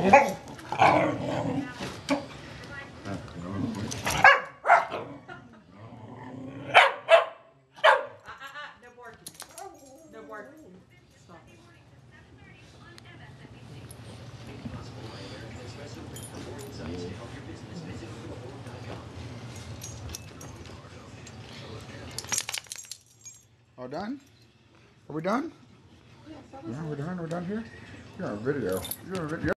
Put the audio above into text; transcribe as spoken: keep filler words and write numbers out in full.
All done? Are we done? Yeah, we're done. We're done here. You're on video. You're on video.